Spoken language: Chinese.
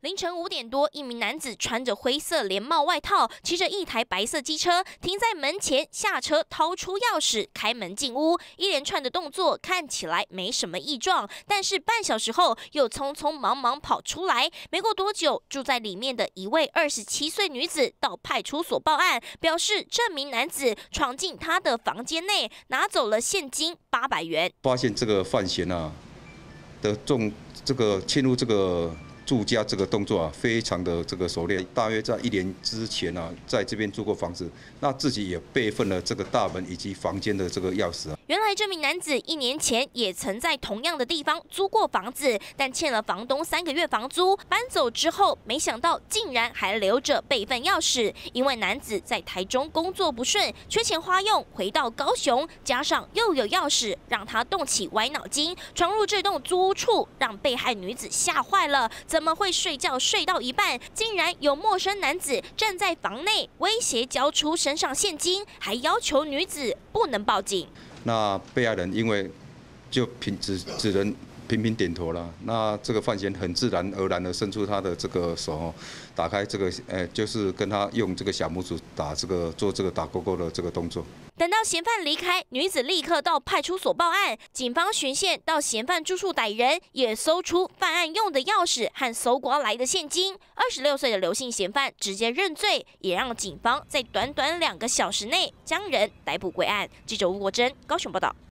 凌晨5点多，一名男子穿着灰色连帽外套，骑着一台白色机车停在门前，下车掏出钥匙开门进屋。一连串的动作看起来没什么异状，但是半小时后又匆匆忙忙跑出来。没过多久，住在里面的一位27岁女子到派出所报案，表示这名男子闯进她的房间内，拿走了现金800元。 发现这个犯嫌的侵入这个住家这个动作非常的熟练，大约在1年之前在这边租过房子，那自己也备份了这个大门以及房间的这个钥匙原来这名男子1年前也曾在同样的地方租过房子，但欠了房东3个月房租，搬走之后，没想到竟然还留着备份钥匙。因为男子在台中工作不顺，缺钱花用，回到高雄，加上又有钥匙，让他动起歪脑筋，闯入这栋租屋处，让被害女子吓坏了。怎么会睡觉睡到一半，竟然有陌生男子站在房内威胁交出身上现金，还要求女子不能报警。 那被害人因为就只能频频点头了，那这个犯嫌很自然而然的伸出他的这个手，打开这个就是跟他用这个小拇指做这个打勾勾的这个动作。 等到嫌犯离开，女子立刻到派出所报案。警方循线到嫌犯住处逮人，也搜出犯案用的钥匙和搜刮来的现金。26岁的刘姓嫌犯直接认罪，也让警方在短短2个小时内将人逮捕归案。记者吴国珍高雄报道。